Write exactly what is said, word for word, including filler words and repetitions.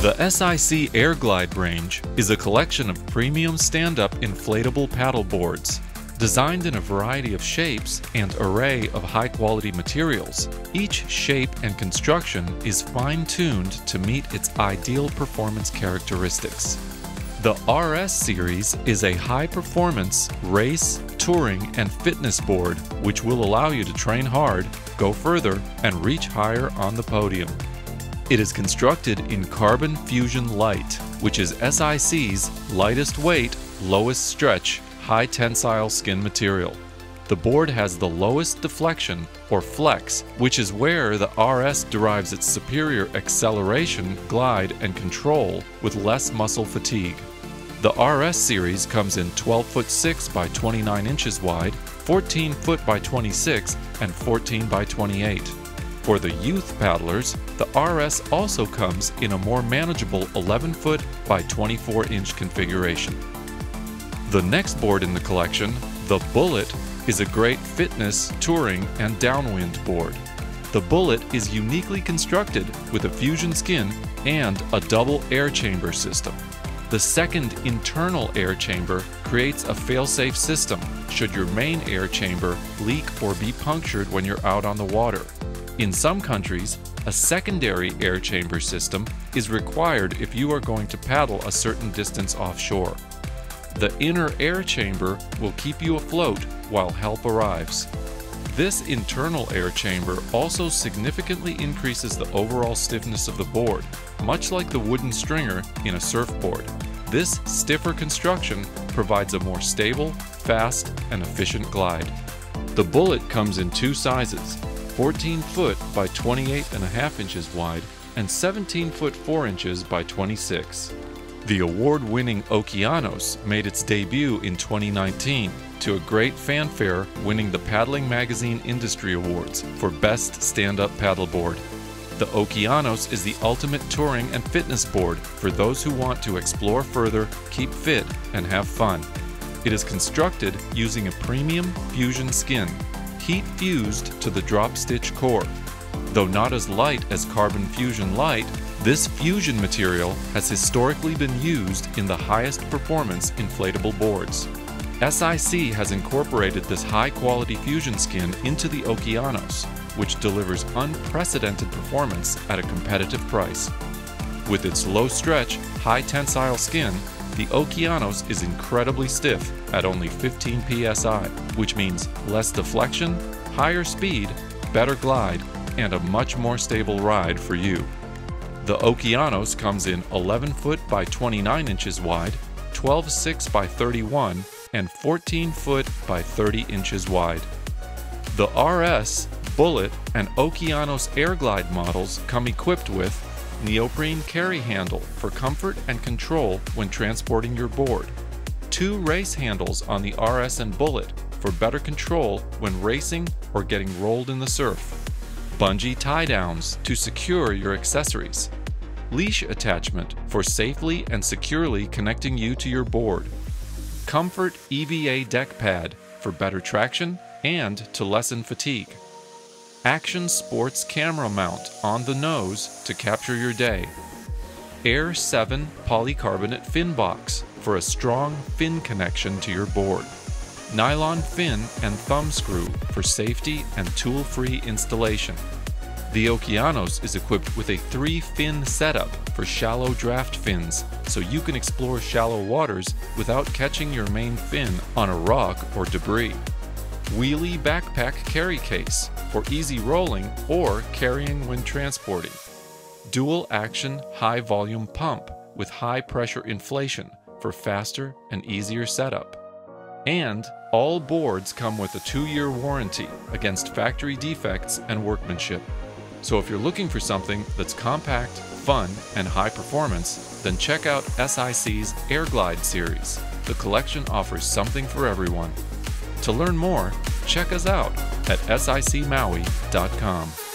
The S I C Air Glide range is a collection of premium stand-up inflatable paddle boards. Designed in a variety of shapes and array of high-quality materials, each shape and construction is fine-tuned to meet its ideal performance characteristics. The R S series is a high-performance race, touring, and fitness board which will allow you to train hard, go further, and reach higher on the podium. It is constructed in Carbon Fusion Light, which is S I C's lightest weight, lowest stretch, high tensile skin material. The board has the lowest deflection, or flex, which is where the R S derives its superior acceleration, glide, and control with less muscle fatigue. The R S series comes in twelve foot six by twenty-nine inches wide, fourteen foot by twenty-six, and fourteen by twenty-eight. For the youth paddlers, the R S also comes in a more manageable eleven foot by twenty-four inch configuration. The next board in the collection, the Bullet, is a great fitness, touring, and downwind board. The Bullet is uniquely constructed with a fusion skin and a double air chamber system. The second internal air chamber creates a fail-safe system should your main air chamber leak or be punctured when you're out on the water. In some countries, a secondary air chamber system is required if you are going to paddle a certain distance offshore. The inner air chamber will keep you afloat while help arrives. This internal air chamber also significantly increases the overall stiffness of the board, much like the wooden stringer in a surfboard. This stiffer construction provides a more stable, fast, and efficient glide. The Bullet comes in two sizes, fourteen foot by twenty-eight and a half inches wide and seventeen foot four inches by twenty-six. The award-winning Okeanos made its debut in twenty nineteen to a great fanfare, winning the Paddling Magazine Industry Awards for Best Stand-Up Paddleboard. The Okeanos is the ultimate touring and fitness board for those who want to explore further, keep fit, and have fun. It is constructed using a premium fusion skin, heat fused to the drop stitch core. Though not as light as Carbon Fusion Light, this fusion material has historically been used in the highest performance inflatable boards. S I C has incorporated this high-quality fusion skin into the Okeanos, which delivers unprecedented performance at a competitive price. With its low stretch, high tensile skin, the Okeanos is incredibly stiff at only fifteen P S I, which means less deflection, higher speed, better glide, and a much more stable ride for you. The Okeanos comes in eleven foot by twenty-nine inches wide, twelve foot six by thirty-one, and fourteen foot by thirty inches wide. The R S, Bullet, and Okeanos Air Glide models come equipped with neoprene carry handle for comfort and control when transporting your board, two race handles on the R S and Bullet for better control when racing or getting rolled in the surf, bungee tie-downs to secure your accessories, leash attachment for safely and securely connecting you to your board, comfort E V A deck pad for better traction and to lessen fatigue, Action Sports camera mount on the nose to capture your day, Air seven polycarbonate fin box for a strong fin connection to your board, nylon fin and thumb screw for safety and tool-free installation. The Okeanos is equipped with a three-fin setup for shallow draft fins, so you can explore shallow waters without catching your main fin on a rock or debris. Wheelie backpack carry case for easy rolling or carrying when transporting. Dual action high volume pump with high pressure inflation for faster and easier setup. And all boards come with a two-year warranty against factory defects and workmanship. So if you're looking for something that's compact, fun, and high performance, then check out S I C's Air Glide series. The collection offers something for everyone. To learn more, check us out at S I C Maui dot com.